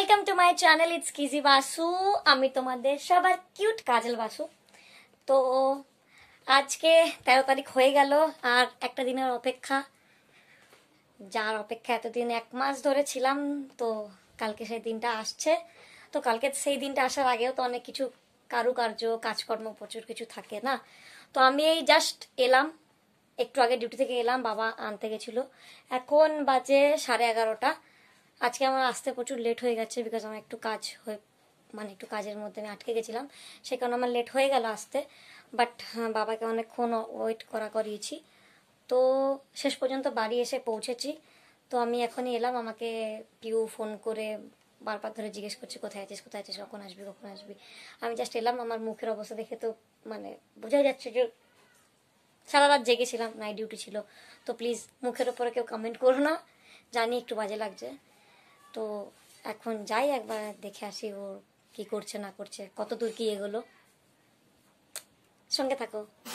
Welcome to my channel it's Kiji Basu. আমি তোমাদের সবার কিউট কাজল বাসু। তো আজকে 13 তারিখ হয়ে গেল, আর একটা দিনের অপেক্ষা, যার অপেক্ষা এতদিন 1 মাস ধরে ছিলাম। তো কালকে সেই দিনটা আসছে। তো কালকে সেই দিনটা আসার আগেও তো অনেক কিছু কারুকার্য কাজকর্ম প্রচুর কিছু থাকে না। তো আমি এই জাস্ট এলাম, একটু আগে ডিউটি থেকে এলাম, বাবা আনতে গেছিল। এখন বাজে 11:30। আজকে আমার আসতে প্রচুর লেট হয়ে গেছে, বিকজ আমার একটু কাজ হয়ে একটু কাজের মধ্যে আমি আটকে গেছিলাম, সে কারণে আমার লেট হয়ে গেল আসতে। বাট বাবাকে অনেকক্ষণ ওয়েট করিয়েছি। তো শেষ পর্যন্ত বাড়ি এসে পৌঁছেছি। তো আমি এখনই এলাম, আমাকে পিউ ফোন করে বারবার ধরে জিজ্ঞেস করছে কোথায় আছিস, কখন আসবি, কখন আসবি। আমি জাস্ট এলাম। আমার মুখের অবস্থা দেখে তো বোঝাই যাচ্ছে যে সারা রাত জেগেছিলাম, নাইট ডিউটি ছিল। তো প্লিজ মুখের ওপরে কেউ কমেন্ট করো না, জানি একটু বাজে লাগছে। তো এখন যাই, একবার দেখে আসি ও কি করছে না করছে, কত দূর কি এগোলো। সঙ্গে থাকো।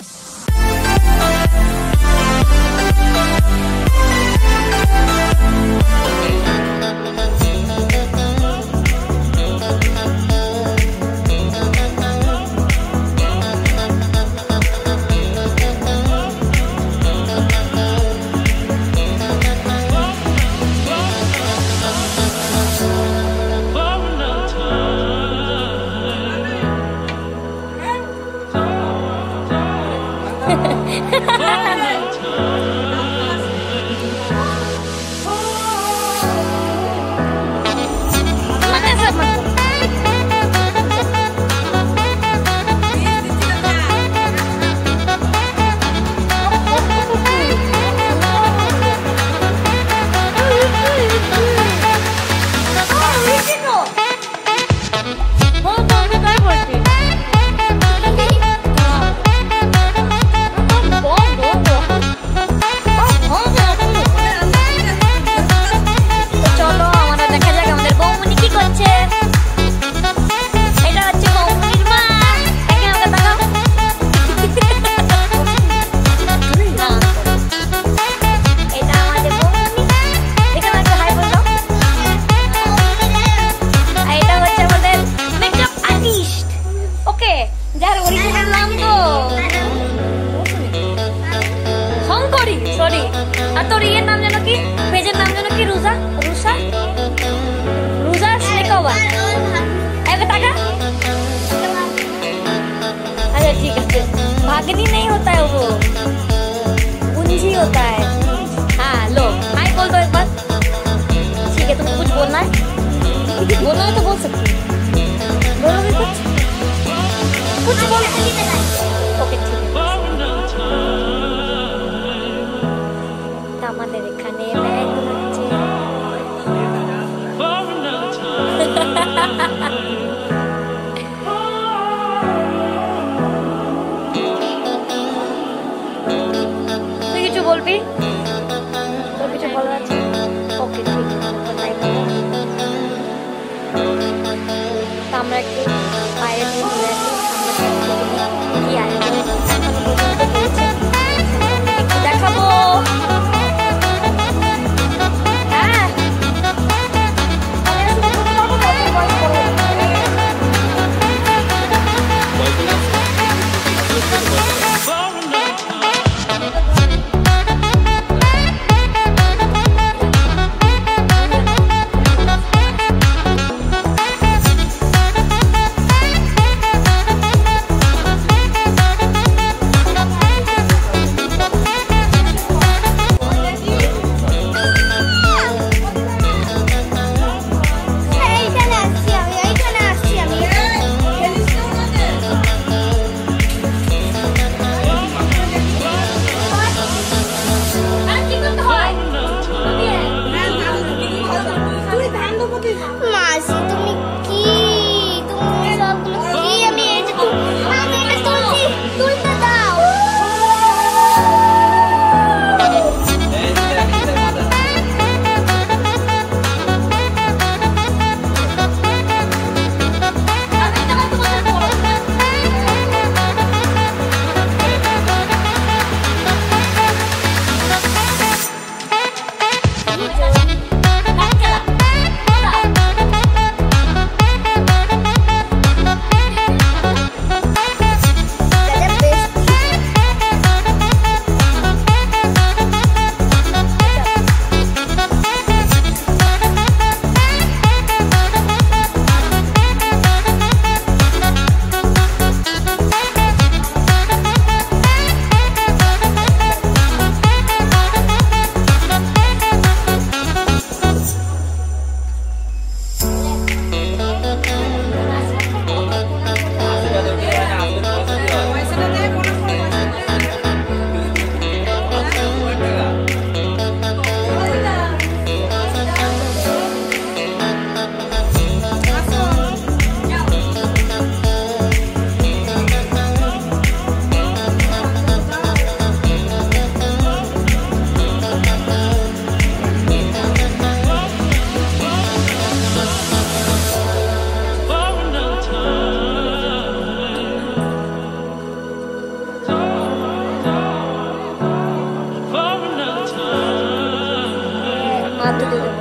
भागनी नहीं होता है वो, पूंजी होता है। हाँ लो हाय बोल दो एक बार। ठीक है, तुमको कुछ बोलना है? बोलना है तो बोल सकती हो। बोलोगे कुछ बोलो। ओके ठीक है। আমাদের এখানে ব্যাগ হচ্ছে। বলবি তোর কিছু বলার আছে? ওকে ঠিক আছে, আমরা একটু বাইরে নিয়ে ঘুরে আসি। কি আয়োজন একটু দেখাবো। হ্যাঁ হাত ধুতে দেবো।